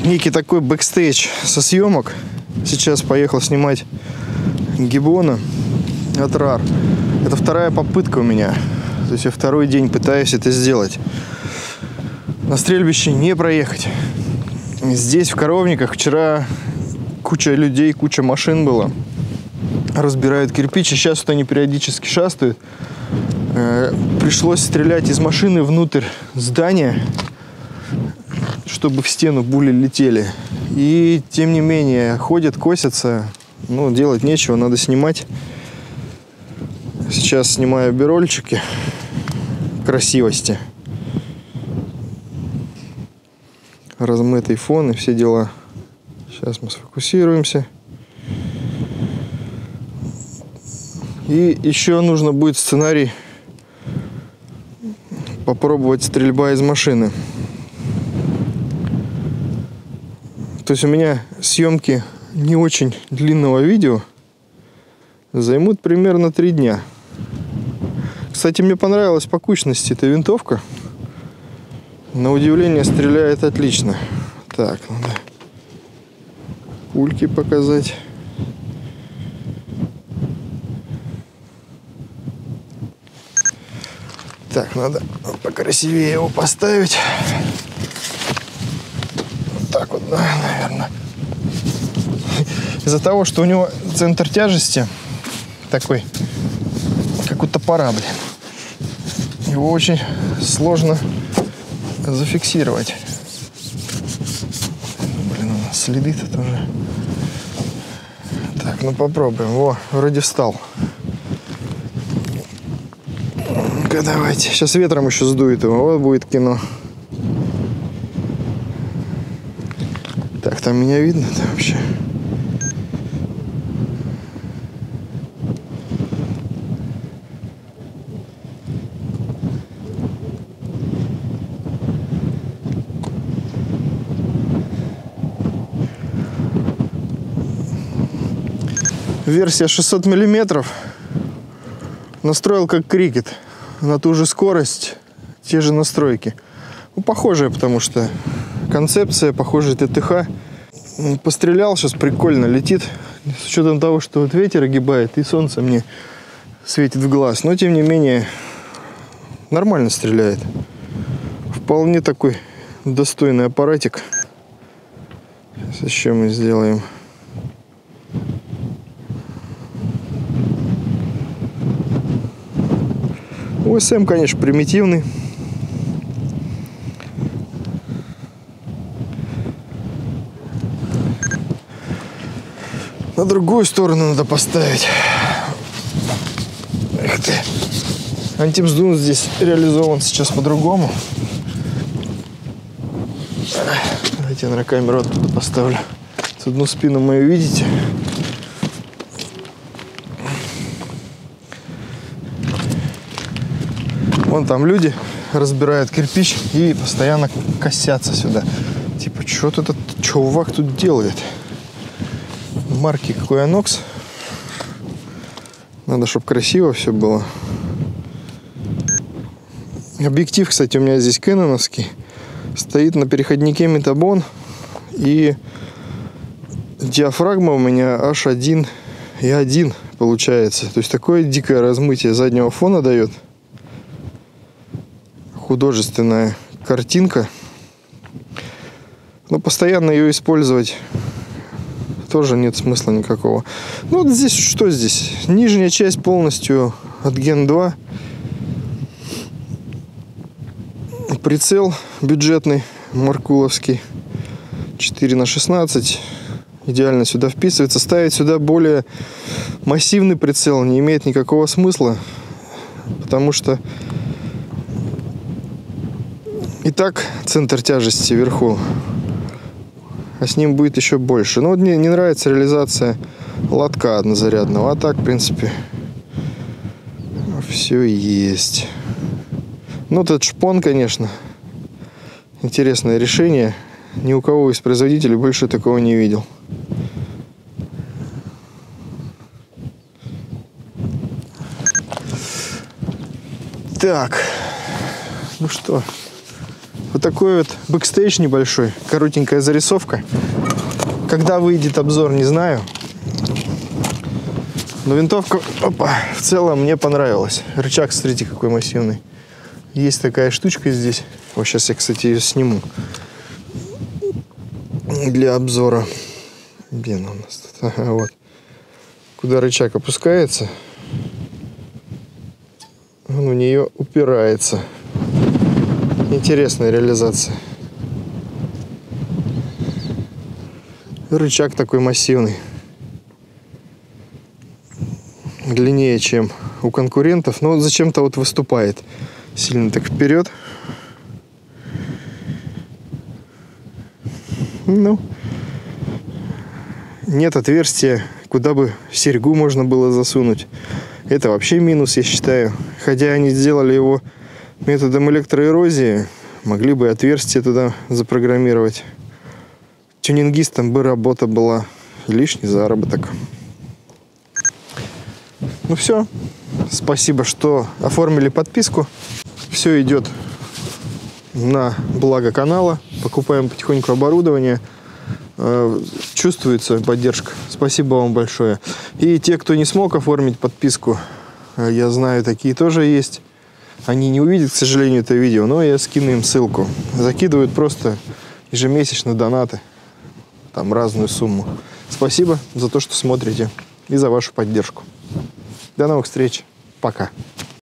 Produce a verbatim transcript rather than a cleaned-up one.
некий такой бэкстейдж со съемок. Сейчас поехал снимать гиббона от рар. Это вторая попытка у меня. То есть я второй день пытаюсь это сделать. На стрельбище не проехать. Здесь, в Коровниках, вчера куча людей, куча машин было. Разбирают кирпич, и сейчас вот они периодически шастают. Пришлось стрелять из машины внутрь здания, чтобы в стену були летели. И тем не менее ходят, косятся. Ну, делать нечего, надо снимать. Сейчас снимаю бирольчики красивости. Размытый фон и все дела. Сейчас мы сфокусируемся. И еще нужно будет сценарий попробовать стрельба из машины. То есть у меня съемки не очень длинного видео займут примерно три дня. Кстати, мне понравилась по кучности эта винтовка. На удивление стреляет отлично. Так, надо пульки показать. Так, надо покрасивее его поставить. Вот так вот, да, наверное. Из-за того, что у него центр тяжести такой, как у топора, блин. Его очень сложно зафиксировать. Блин, у нас следы-то тоже. Так, ну попробуем. Во, вроде встал. Ну-ка, давайте. Сейчас ветром еще сдует его. Вот будет кино. Так, там меня видно-то вообще? Версия шестьсот миллиметров. Настроил как крикет. На ту же скорость, те же настройки. Ну, похожая, потому что концепция, похожая ТТХ. Пострелял, сейчас прикольно летит. С учетом того, что вот ветер огибает и солнце мне светит в глаз. Но, тем не менее, нормально стреляет. Вполне такой достойный аппаратик. Сейчас еще мы сделаем. ОСМ, конечно, примитивный. На другую сторону надо поставить. Эх ты. Антибздун здесь реализован сейчас по-другому. Давайте я на камеру оттуда поставлю. С одну спину мою видите. Вон там люди разбирают кирпич и постоянно косятся сюда. Типа, что тут этот чувак тут делает? Марки какой анокс. Надо, чтобы красиво все было. Объектив, кстати, у меня здесь кэноновский. Стоит на переходнике метабон. И диафрагма у меня аш один и один получается. То есть такое дикое размытие заднего фона дает. Художественная картинка. Но постоянно ее использовать тоже нет смысла никакого. Ну вот здесь, что здесь? Нижняя часть полностью от ген два. Прицел бюджетный, маркуловский. четыре на шестнадцать. Идеально сюда вписывается. Ставить сюда более массивный прицел не имеет никакого смысла. Потому что и так центр тяжести вверху, а с ним будет еще больше. Но вот мне не нравится реализация лотка однозарядного. А так, в принципе, все есть. Ну, этот шпон, конечно, интересное решение. Ни у кого из производителей больше такого не видел. Так, ну что, Вот такой вот бэкстейдж небольшой, коротенькая зарисовка. Когда выйдет обзор, не знаю. Но винтовка, опа, в целом мне понравилась. Рычаг, смотрите, какой массивный. Есть такая штучка здесь. Вот сейчас я, кстати, ее сниму для обзора. Где она у нас тут? Ага, вот. Куда рычаг опускается, он в нее упирается. Интересная реализация. Рычаг такой массивный. Длиннее, чем у конкурентов, но он зачем-то вот выступает сильно так вперед. Ну, нет отверстия, куда бы серьгу можно было засунуть. Это вообще минус, я считаю. Хотя они сделали его методом электроэрозии, могли бы отверстие туда запрограммировать. Тюнингистам бы работа была, лишний заработок. Ну все, спасибо, что оформили подписку. Все идет на благо канала. Покупаем потихоньку оборудование. Чувствуется поддержка. Спасибо вам большое. И те, кто не смог оформить подписку, я знаю, такие тоже есть. Они не увидят, к сожалению, это видео, но я скину им ссылку. Закидывают просто ежемесячно донаты. Там разную сумму. Спасибо за то, что смотрите и за вашу поддержку. До новых встреч. Пока.